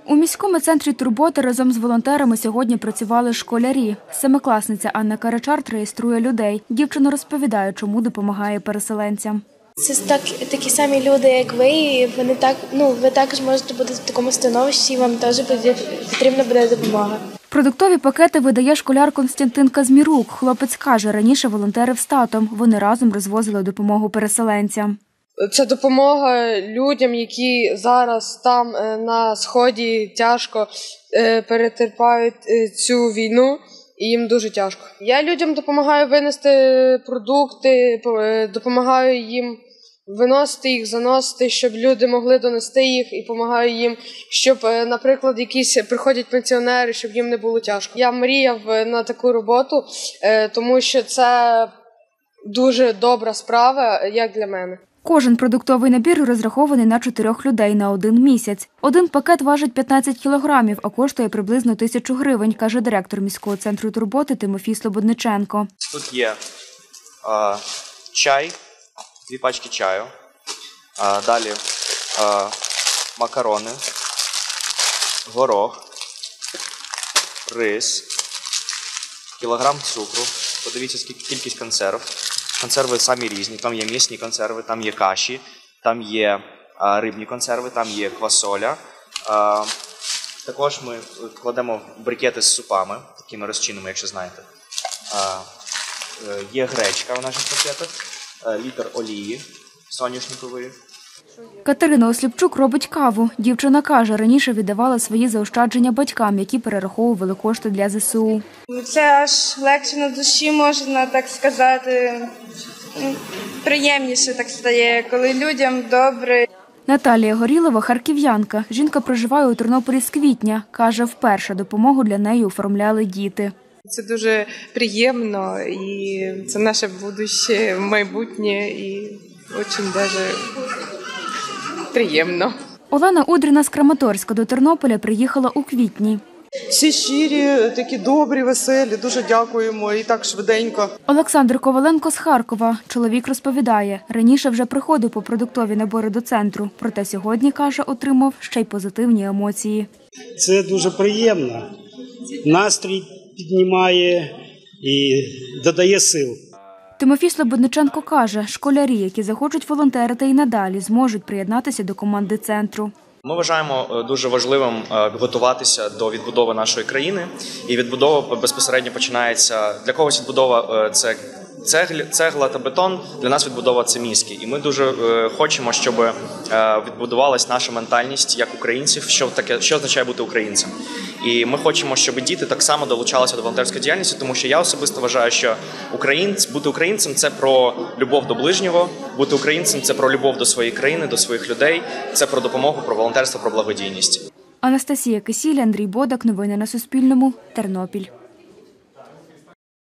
У міському центрі турботи разом з волонтерами сьогодні працювали школярі. Семикласниця Анна Карачарт реєструє людей. Дівчина розповідає, чому допомагає переселенцям. Це такі самі люди, як ви, і ви також можете бути в такому становищі, і вам теж потрібна буде допомога. Продуктові пакети видає школяр Константин Казмірук. Хлопець каже, раніше волонтерив з татом. Вони разом розвозили допомогу переселенцям. Це допомога людям, які зараз там на Сході тяжко перетерпають цю війну, і їм дуже тяжко. Я людям допомагаю винести продукти, допомагаю їм виносити їх, заносити, щоб люди могли донести їх, і допомагаю їм, щоб, наприклад, якісь приходять пенсіонери, щоб їм не було тяжко. Я мріяв на таку роботу, тому що це дуже добра справа, як для мене. Кожен продуктовий набір розрахований на 4 людей на 1 місяць. Один пакет важить 15 кілограмів, а коштує приблизно 1000 гривень, каже директор міського центру турботи Тимофій Слободниченко. Тут є чай, 2 пачки чаю, далі макарони, горох, рис, кілограм цукру. Подивіться, скільки кількість консерв. Консерви самі різні, там є м'ясні консерви, там є каші, там є рибні консерви, там є квасоля. Також ми кладемо брикети з супами, такими розчинними, якщо знаєте. Є гречка в наших пакетах, літр олії соняшникової. Катерина Осліпчук робить каву. Дівчина каже, раніше віддавала свої заощадження батькам, які перераховували кошти для ЗСУ. Це аж легше на душі, можна так сказати, приємніше так стає, коли людям добре. Наталія Горілова – харків'янка. Жінка проживає у Тернополі з квітня. Каже, вперше допомогу для неї оформляли діти. Це дуже приємно, і це наше майбутнє, і дуже даже приємно. Олена Удріна з Краматорська до Тернополя приїхала у квітні. Всі щирі, такі добрі, веселі, дуже дякуємо і так швиденько. Олександр Коваленко з Харкова. Чоловік розповідає, раніше вже приходив по продуктові набори до центру, проте сьогодні, каже, отримав ще й позитивні емоції. Це дуже приємно, настрій піднімає і додає сил. Тимофій Слободниченко каже, школярі, які захочуть волонтерити і надалі, зможуть приєднатися до команди центру. Ми вважаємо дуже важливим готуватися до відбудови нашої країни. І відбудова безпосередньо починається, для когось відбудова – це цегла та бетон, для нас відбудова – це мізки. І ми дуже хочемо, щоб відбудувалась наша ментальність як українців, що означає бути українцем. І ми хочемо, щоб діти так само долучалися до волонтерської діяльності, тому що я особисто вважаю, що бути українцем – це про любов до ближнього, бути українцем – це про любов до своєї країни, до своїх людей, це про допомогу, про волонтерство, про благодійність. Анастасія Кисіль, Андрій Бодак. Новини на Суспільному. Тернопіль.